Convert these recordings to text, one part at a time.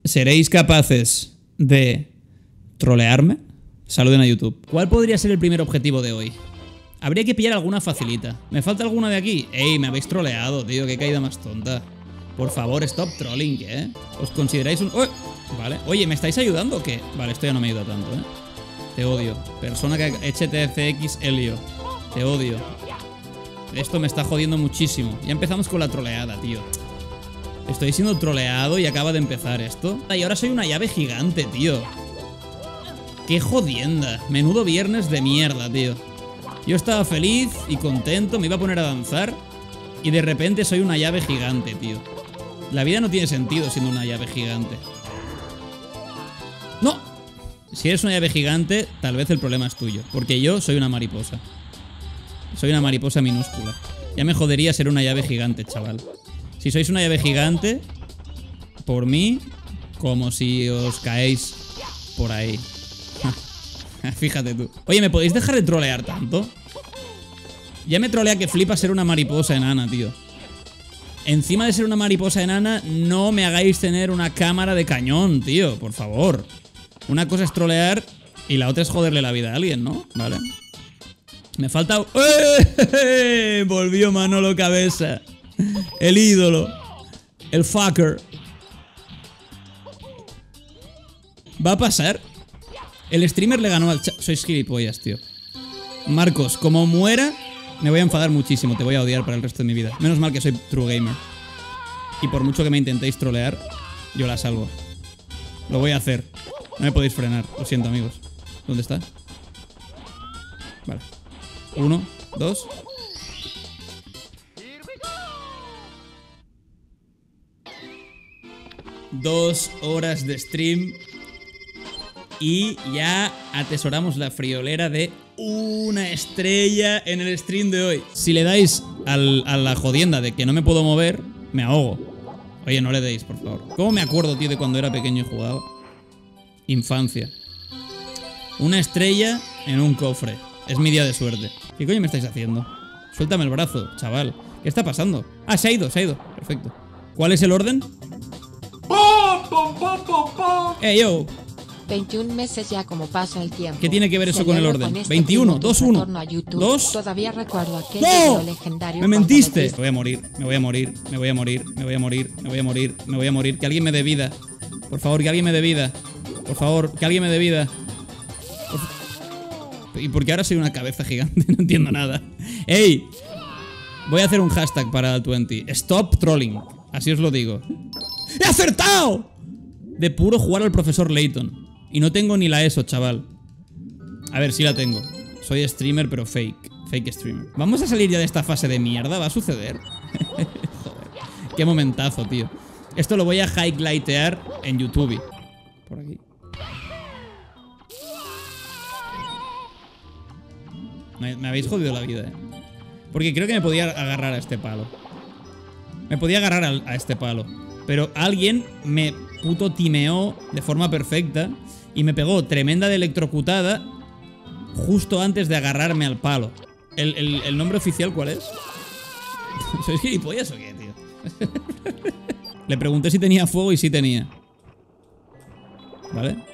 ¿Seréis capaces de trolearme? Saluden a YouTube. ¿Cuál podría ser el primer objetivo de hoy? Habría que pillar alguna facilita. ¿Me falta alguna de aquí? ¡Ey! Me habéis troleado, tío. Qué caída más tonta. Por favor, stop trolling, ¿eh? ¿Os consideráis un...? ¡Oh! Vale. Oye, ¿me estáis ayudando o qué? Vale, esto ya no me ayuda tanto, ¿eh? Te odio. Persona que HTCX Helio. Te odio. Esto me está jodiendo muchísimo. Ya empezamos con la troleada, tío. Estoy siendo troleado y acaba de empezar esto. Y ahora soy una llave gigante, tío. Qué jodienda. Menudo viernes de mierda, tío. Yo estaba feliz y contento, me iba a poner a danzar y de repente soy una llave gigante, tío. La vida no tiene sentido siendo una llave gigante. ¡No! Si eres una llave gigante, tal vez el problema es tuyo. Porque yo soy una mariposa. Soy una mariposa minúscula. Ya me jodería ser una llave gigante, chaval. Si sois una llave gigante, por mí, como si os caéis por ahí. Fíjate tú. Oye, ¿me podéis dejar de trolear tanto? Ya me trolea que flipa ser una mariposa enana, tío. Encima de ser una mariposa enana, no me hagáis tener una cámara de cañón, tío. Por favor. Una cosa es trolear y la otra es joderle la vida a alguien, ¿no? Vale. Me falta... ¡Eh! Volvió Manolo Cabeza. El ídolo. El fucker. ¿Va a pasar? El streamer le ganó al chat. Sois gilipollas, tío. Marcos, como muera, me voy a enfadar muchísimo. Te voy a odiar para el resto de mi vida. Menos mal que soy true gamer. Y por mucho que me intentéis trolear, yo la salvo. Lo voy a hacer. No me podéis frenar. Lo siento, amigos. ¿Dónde está? Vale. 1, 2. Dos horas de stream. Y ya atesoramos la friolera de una estrella en el stream de hoy. Si le dais a la jodienda de que no me puedo mover, me ahogo. Oye, no le deis, por favor. ¿Cómo me acuerdo, tío, de cuando era pequeño y jugaba? Infancia. Una estrella en un cofre. Es mi día de suerte. ¿Qué coño me estáis haciendo? Suéltame el brazo, chaval. ¿Qué está pasando? Ah, se ha ido, se ha ido. Perfecto. ¿Cuál es el orden? Yo. 21 meses ya como pasa el tiempo. ¿Qué tiene que ver eso con el orden? 21, 2, 1. 2. Todavía recuerdo aquel ¡No! legendario. ¡Me mentiste! Me voy a morir, me voy a morir, me voy a morir, me voy a morir, me voy a morir, me voy a morir. Que alguien me dé vida. Por favor, que alguien me dé vida. Por favor, que alguien me dé vida. ¿Y por qué ahora soy una cabeza gigante? No entiendo nada. ¡Ey! Voy a hacer un hashtag para el 20. Stop trolling. Así os lo digo. ¡He acertado! De puro jugar al profesor Layton. Y no tengo ni la ESO, chaval. A ver, sí la tengo. Soy streamer, pero fake. Fake streamer. ¿Vamos a salir ya de esta fase de mierda? ¿Va a suceder? Joder. Qué momentazo, tío. Esto lo voy a highlightear en YouTube. Por aquí. Me habéis jodido la vida, eh. Porque creo que me podía agarrar a este palo. Me podía agarrar a este palo. Pero alguien me puto timeó de forma perfecta y me pegó tremenda de electrocutada justo antes de agarrarme al palo. ¿El nombre oficial cuál es? ¿Sois gilipollas o qué, tío? Le pregunté si tenía fuego y sí tenía. ¿Vale?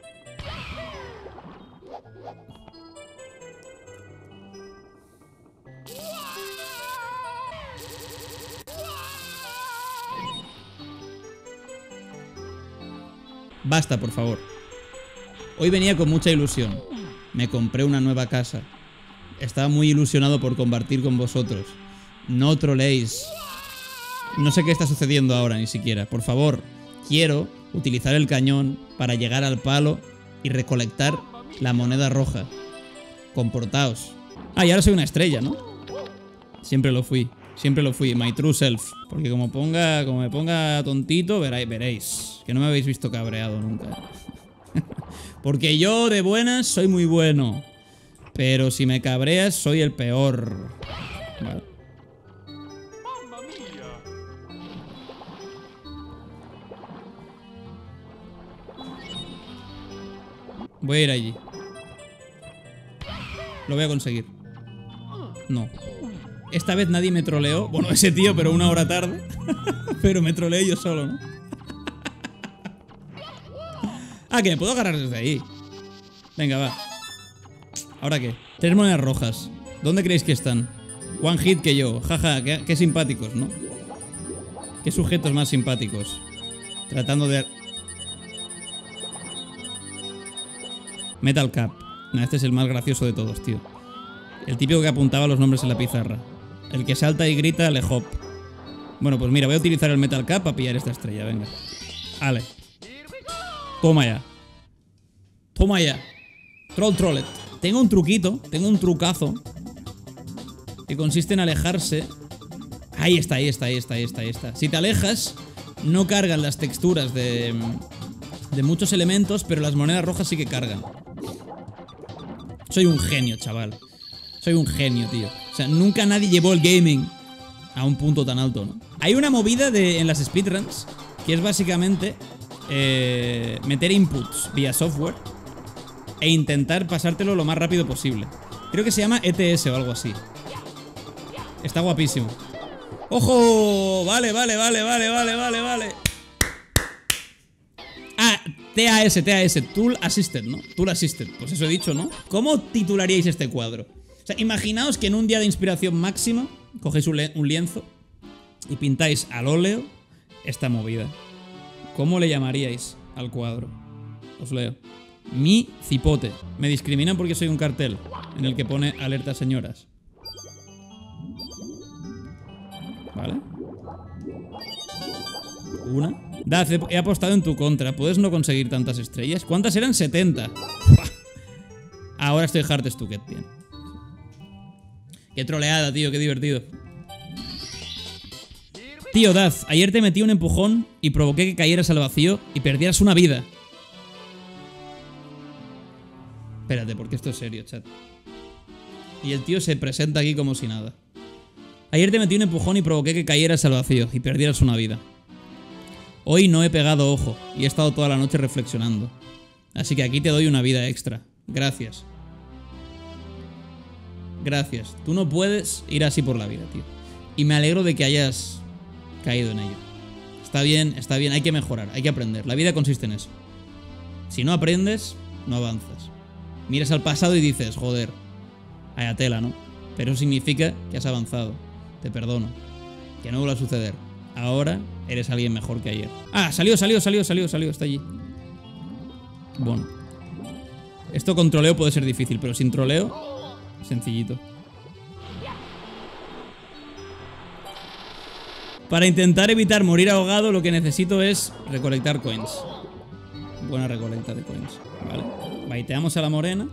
Basta, por favor. Hoy venía con mucha ilusión. Me compré una nueva casa. Estaba muy ilusionado por compartir con vosotros. No troleéis. No sé qué está sucediendo ahora ni siquiera. Por favor, quiero utilizar el cañón para llegar al palo y recolectar la moneda roja. Comportaos. Ah, y ahora soy una estrella, ¿no? Siempre lo fui. Siempre lo fui, my true self. Porque como me ponga tontito, veréis. Que no me habéis visto cabreado nunca. Porque yo de buenas soy muy bueno. Pero si me cabreas, soy el peor. Vale. Voy a ir allí. Lo voy a conseguir. No. Esta vez nadie me troleó. Bueno, ese tío, pero una hora tarde. Pero me troleé yo solo, ¿no? Ah, que me puedo agarrar desde ahí. Venga, va. ¿Ahora qué? 3 monedas rojas. ¿Dónde creéis que están? One hit que yo. Jaja, qué simpáticos, ¿no? Qué sujetos más simpáticos. Tratando de... Metal Cap. Nah, este es el más gracioso de todos, tío. El típico que apuntaba los nombres en la pizarra. El que salta y grita, le hop. Bueno, pues mira, voy a utilizar el Metal Cap para pillar esta estrella, venga. Ale. Toma ya. Toma ya. Trollet. Tengo un truquito, tengo un trucazo. Que consiste en alejarse. Ahí está. Si te alejas, no cargan las texturas de muchos elementos, pero las monedas rojas sí que cargan. Soy un genio, chaval. Soy un genio, tío. O sea, nunca nadie llevó el gaming a un punto tan alto, ¿no? Hay una movida en las speedruns que es básicamente meter inputs vía software e intentar pasártelo lo más rápido posible. Creo que se llama ETS o algo así. Está guapísimo. ¡Ojo! Vale. Ah, TAS, Tool Assisted, ¿no? Tool Assisted, pues eso he dicho, ¿no? ¿Cómo titularíais este cuadro? O sea, imaginaos que en un día de inspiración máxima cogéis un lienzo y pintáis al óleo esta movida. ¿Cómo le llamaríais al cuadro? Os leo. Mi cipote. Me discriminan porque soy un cartel en el que pone alerta señoras. ¿Vale? Una. Daz, he apostado en tu contra. ¿Puedes no conseguir tantas estrellas? ¿Cuántas eran? 70. Ahora estoy hard stucket, tío. Qué troleada, tío, qué divertido. Tío, Daz, ayer te metí un empujón y provoqué que cayeras al vacío y perdieras una vida. Espérate, porque esto es serio, chat. Y el tío se presenta aquí como si nada. Ayer te metí un empujón y provoqué que cayeras al vacío y perdieras una vida. Hoy no he pegado ojo y he estado toda la noche reflexionando. Así que aquí te doy una vida extra. Gracias. Gracias. Tú no puedes ir así por la vida, tío. Y me alegro de que hayas caído en ello. Está bien, hay que mejorar, hay que aprender. La vida consiste en eso. Si no aprendes, no avanzas. Miras al pasado y dices, joder, vaya tela, ¿no? Pero eso significa que has avanzado. Te perdono. Que no vuelva a suceder. Ahora eres alguien mejor que ayer. Ah, salió, está allí. Bueno. Esto con troleo puede ser difícil, pero sin troleo, sencillito. Para intentar evitar morir ahogado, lo que necesito es recolectar coins. Buena recolecta de coins. Vale. Baiteamos a la morena.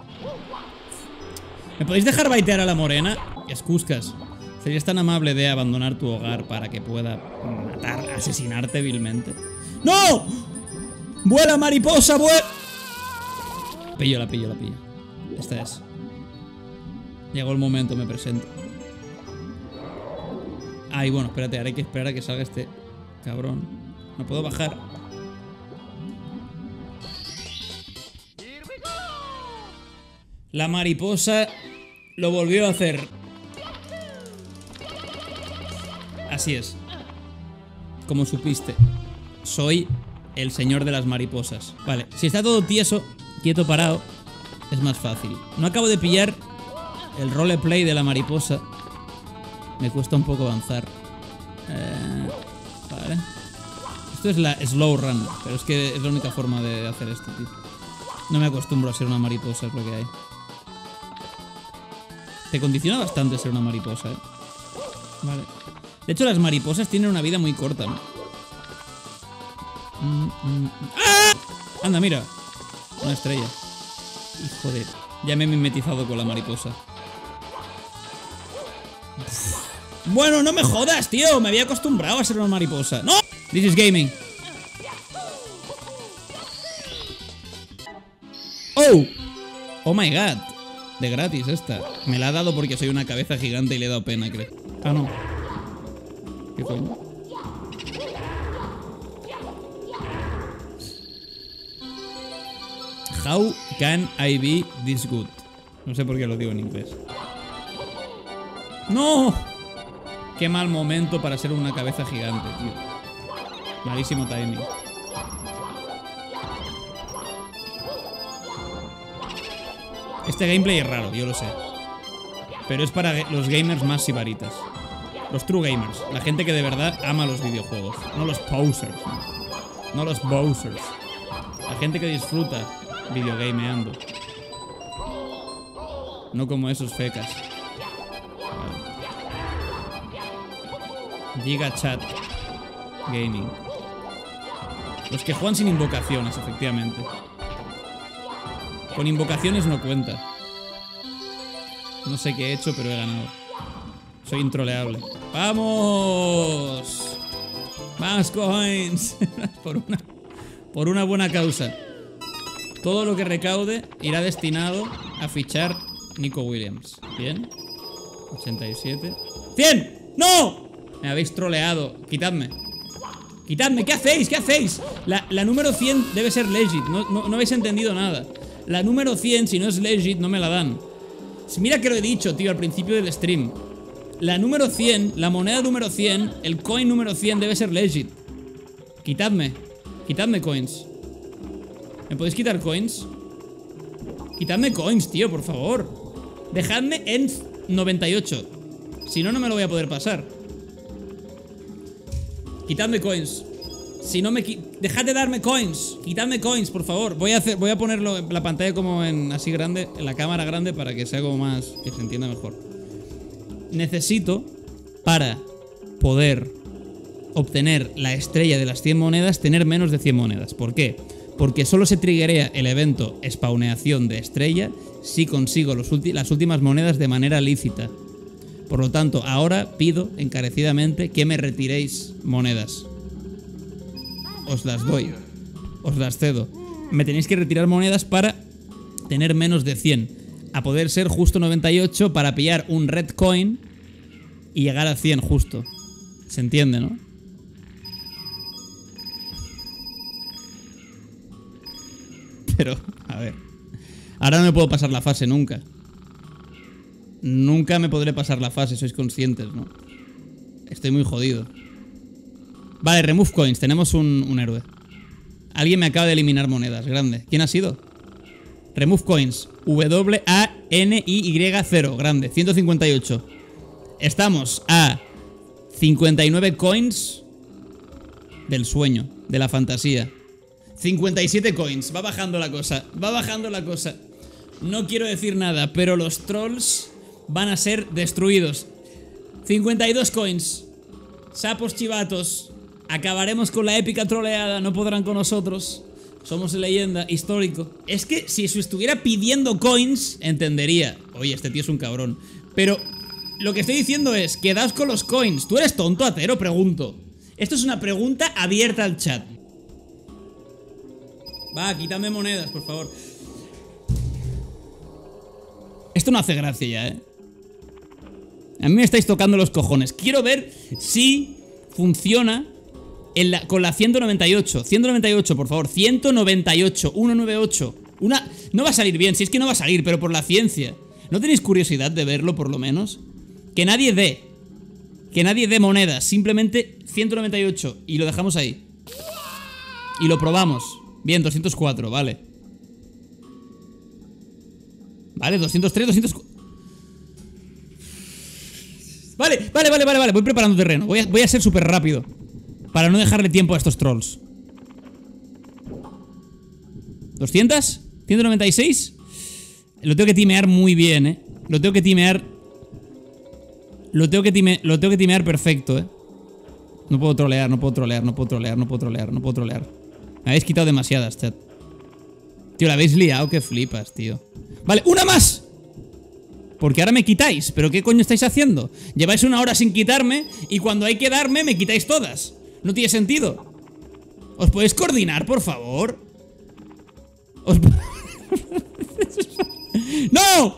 ¿Me podéis dejar baitear a la morena? Escuscas. ¿Serías tan amable de abandonar tu hogar para que pueda matar, asesinarte vilmente? ¡No! ¡Vuela, mariposa, vuela! La pillo. Esta es. Llegó el momento, me presento. Ay, bueno, espérate, ahora hay que esperar a que salga este cabrón. No puedo bajar. La mariposa lo volvió a hacer. Así es. Como supiste, soy el señor de las mariposas. Vale, si está todo tieso, quieto, parado, es más fácil. No acabo de pillar el roleplay de la mariposa. Me cuesta un poco avanzar. Vale. Esto es la slow run, pero es que es la única forma de hacer esto, tío. No me acostumbro a ser una mariposa, es lo que hay. Te condiciona bastante ser una mariposa, ¿eh? Vale. De hecho, las mariposas tienen una vida muy corta, ¿no? ¡Ah! Anda, mira. Una estrella. Hijo de... Ya me he mimetizado con la mariposa. Bueno, no me jodas, tío. Me había acostumbrado a ser una mariposa. ¡No! This is gaming. ¡Oh! Oh my god. De gratis esta. Me la ha dado porque soy una cabeza gigante y le he dado pena, creo. Ah, no. ¿Qué coño? How can I be this good? No sé por qué lo digo en inglés. ¡No! Qué mal momento para ser una cabeza gigante, tío. Malísimo timing. Este gameplay es raro, yo lo sé. Pero es para los gamers más sibaritas. Los true gamers. La gente que de verdad ama los videojuegos. No los posers. No los bowsers. La gente que disfruta videogameando. No como esos fecas. Giga Chat Gaming. Los que juegan sin invocaciones, efectivamente. Con invocaciones no cuenta. No sé qué he hecho, pero he ganado. Soy introleable. ¡Vamos! ¡Más coins! por una buena causa. Todo lo que recaude irá destinado a fichar Nico Williams. Bien. 87. ¡100! ¡No! Me habéis troleado. Quitadme. Quitadme. ¿Qué hacéis? ¿Qué hacéis? La número 100 debe ser legit. No habéis entendido nada. La número 100, si no es legit, no me la dan. Mira que lo he dicho, tío, al principio del stream. La número 100, la moneda número 100, el coin número 100 debe ser legit. Quitadme. Quitadme coins. ¿Me podéis quitar coins? Quitadme coins, tío, por favor. Dejadme en 98. Si no, no me lo voy a poder pasar. Quitadme coins. Si no me... Dejad de darme coins. Quitadme coins, por favor. Voy a ponerlo en la pantalla como en así grande, en la cámara grande, para que sea como más... que se entienda mejor. Necesito, para poder obtener la estrella de las 100 monedas, tener menos de 100 monedas. ¿Por qué? Porque solo se triggerea el evento spawneación de estrella si consigo las últimas monedas de manera lícita. Por lo tanto, ahora pido encarecidamente que me retiréis monedas. Os las doy. Os las cedo. Me tenéis que retirar monedas para tener menos de 100. A poder ser justo 98 para pillar un red coin y llegar a 100 justo. ¿Se entiende, no? Pero, a ver. Ahora no me puedo pasar la fase nunca. Nunca me podré pasar la fase, sois conscientes, ¿no? Estoy muy jodido. Vale, remove coins, tenemos un héroe. Alguien me acaba de eliminar monedas, grande. ¿Quién ha sido? Remove coins, WANIY0, grande, 158. Estamos a 59 coins del sueño, de la fantasía. 57 coins, va bajando la cosa, va bajando la cosa. No quiero decir nada, pero los trolls van a ser destruidos. 52 coins. Sapos chivatos. Acabaremos con la épica troleada. No podrán con nosotros. Somos leyenda, histórico. Es que si se estuviera pidiendo coins, entendería. Oye, este tío es un cabrón. Pero lo que estoy diciendo es, quedaos con los coins. ¿Tú eres tonto, Atero? Pregunto. Esto es una pregunta abierta al chat. Va, quítame monedas, por favor. Esto no hace gracia ya, ¿eh? A mí me estáis tocando los cojones. Quiero ver si funciona con la 198. 198, por favor. 198, 198. No va a salir bien, si es que no va a salir, pero por la ciencia. ¿No tenéis curiosidad de verlo, por lo menos? Que nadie dé. Que nadie dé monedas. Simplemente 198. Y lo dejamos ahí. Y lo probamos. Bien, 204, vale. Vale, 203, 204. Vale. Voy preparando terreno. Voy a ser súper rápido para no dejarle tiempo a estos trolls. 200, 196. Lo tengo que timear muy bien, ¿eh? Lo tengo que timear. Lo tengo que timear perfecto, ¿eh? No puedo trolear. Me habéis quitado demasiadas, chat. Tío, la habéis liado, que flipas, tío. Vale, ¡una más! Porque ahora me quitáis. ¿Pero qué coño estáis haciendo? Lleváis una hora sin quitarme y cuando hay que darme me quitáis todas. No tiene sentido. ¿Os podéis coordinar, por favor? ¡No!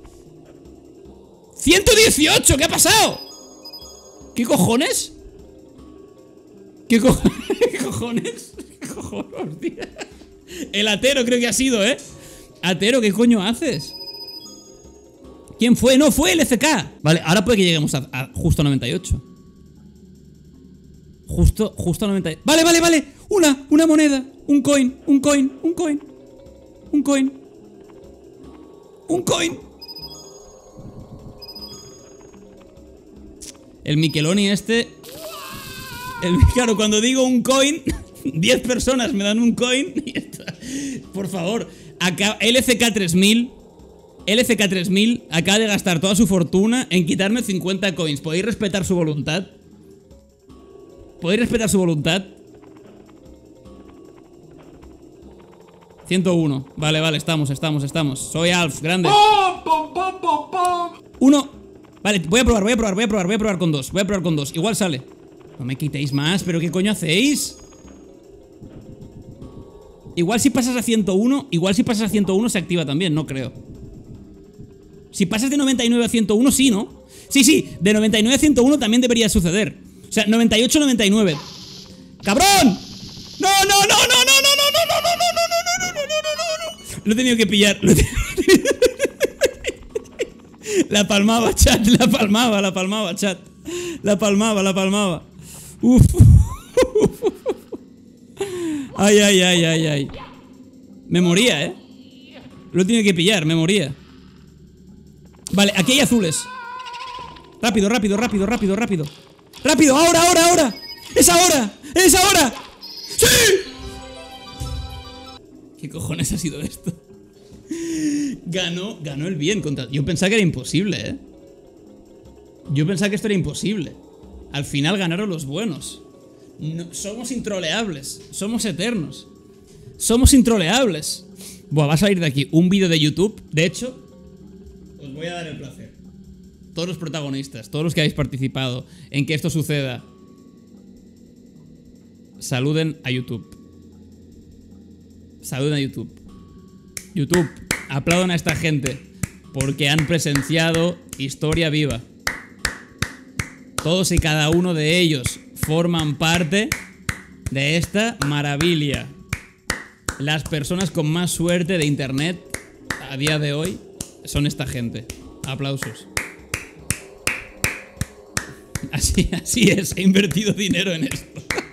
118, ¿qué ha pasado? ¿Qué cojones? ¿Qué cojones? ¿Qué cojones, tío? El Atero creo que ha sido, ¿eh? Atero, ¿qué coño haces? ¿Quién fue? No, fue el FK. Vale, ahora puede que lleguemos a justo 98. Justo a 98. Vale. Una moneda. Un coin. ¡Un coin! El Micheloni este... Claro, cuando digo un coin, 10 personas me dan un coin y ya está. Por favor, acá, LCK3000 acaba de gastar toda su fortuna en quitarme 50 coins. ¿Podéis respetar su voluntad? ¿Podéis respetar su voluntad? 101. Vale, estamos. Soy Alf, grande. Uno. Vale, voy a probar con dos. Igual sale. No me quitéis más, pero ¿qué coño hacéis? Igual si pasas a 101 se activa también, no creo. Si pasas de 99 a 101, sí, ¿no? Sí, de 99 a 101 también debería suceder. O sea, 98 a 99. ¡Cabrón! ¡No! Lo he tenido que pillar. La palmaba, chat. La palmaba, chat. La palmaba. Uf. Ay. Me moría, ¿eh? Lo he tenido que pillar, me moría. Vale, aquí hay azules. Rápido. ¡Rápido! ¡Ahora! ¡Es ahora! ¡Sí! ¿Qué cojones ha sido esto? Ganó el bien contra... Yo pensaba que era imposible, ¿eh? Yo pensaba que esto era imposible. Al final ganaron los buenos. No, somos introleables. Somos eternos. Somos introleables. Buah, va a salir de aquí un vídeo de YouTube. De hecho, os voy a dar el placer. Todos los protagonistas, todos los que habéis participado en que esto suceda, saluden a YouTube. YouTube, aplaudan a esta gente porque han presenciado historia viva. Todos y cada uno de ellos forman parte de esta maravilla. Las personas con más suerte de internet a día de hoy son esta gente. Aplausos. Así es, he invertido dinero en esto.